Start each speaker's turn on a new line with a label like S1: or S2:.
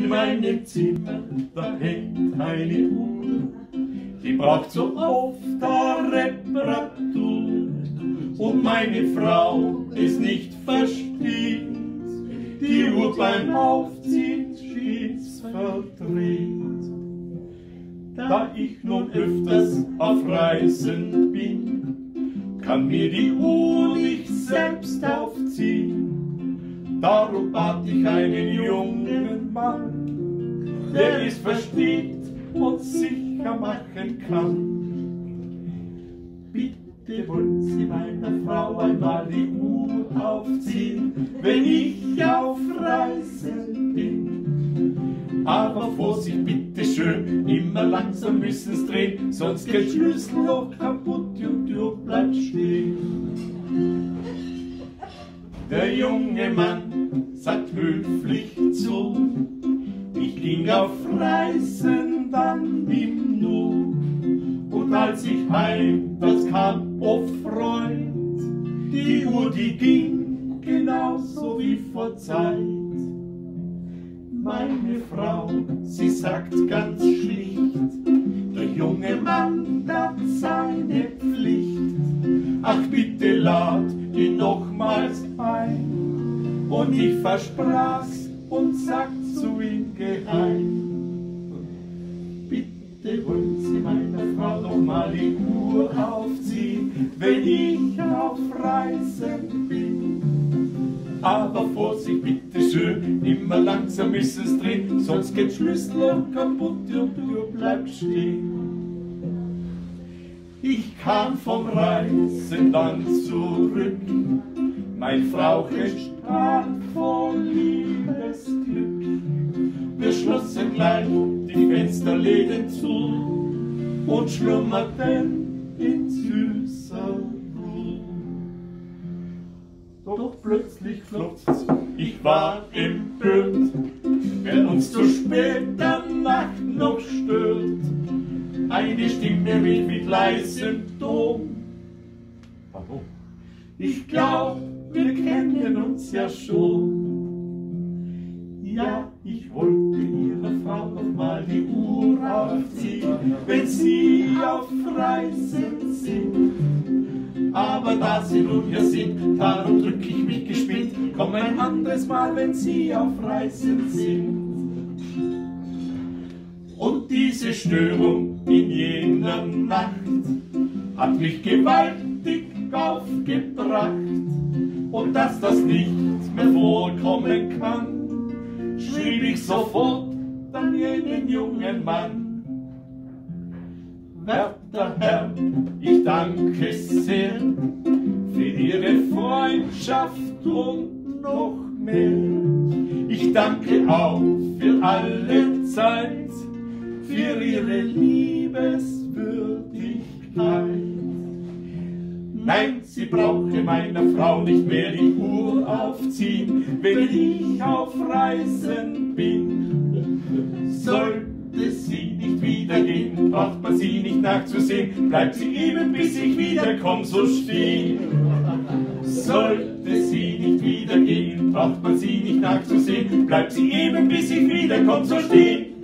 S1: In meinem Zimmer, da hängt eine Uhr, die braucht so oft eine Reparatur. Und meine Frau es nicht versteht, die Uhr beim Aufziehen stets verdreht. Da ich nun öfters auf Reisen bin, kann mir die Uhr nicht selbst aufziehen. Darum bat ich einen jungen Mann, der es versteht und sicher machen kann. Bitte wollen Sie meiner Frau einmal die Uhr aufziehen, wenn ich auf Reisen bin. Aber Vorsicht, bitte schön, immer langsam müssen's drehen, sonst geht Schlüsselloch kaputt und die Uhr bleibt stehen. Der junge Mann sagt höflich zu, ich ging auf Reisen dann im Nu. Und als ich heim, das kam, oh Freund, die Uhr, die ging genauso wie vor Zeit. Meine Frau, sie sagt ganz schlicht, der junge Mann hat seine Pflicht. Ach bitte lad ihn nochmals ein, und ich versprach's und sag zu ihm geheim. Bitte wollen Sie meiner Frau noch mal die Uhr aufziehen, wenn ich auf Reisen bin. Aber Vorsicht, bitte schön, immer langsam müssen's drehen, sonst geht Schlüssel kaputt und die Uhr bleibt stehen. Ich kam vom Reisen dann zurück, mein Frauchen strahlt voll Liebesglück. Wir schlossen gleich die Fensterläden zu und schlummerten in süßer Ruhe. Doch plötzlich klopft's, ich war empört, wer uns zu später Nacht noch stört. Eine Stimme rief mit leisem Ton. Warum? Ich glaub, wir kennen uns ja schon. Ja, ich wollte Ihrer Frau noch mal die Uhr aufziehen, wenn Sie auf Reisen sind. Aber da Sie nun hier sind, darum drück ich mich geschwind, komm ein anderes Mal, wenn Sie auf Reisen sind. Und diese Störung in jener Nacht hat mich gewaltig aufgebracht. Und dass das nicht mehr vorkommen kann, schrieb ich sofort an jenen jungen Mann. Werter Herr, ich danke sehr für Ihre Freundschaft und noch mehr. Ich danke auch für alle Zeit, für Ihre Liebeswürdigkeit. Nein, Sie brauchen meiner Frau nicht mehr die Uhr aufziehen, wenn ich auf Reisen bin. Sollte sie nicht wiedergehen, braucht man sie nicht nachzusehen, bleibt sie eben bis ich wiederkomme, so stehen. Sollte sie nicht wiedergehen, braucht man sie nicht nachzusehen, bleibt sie eben bis ich wiederkomme, so stehen.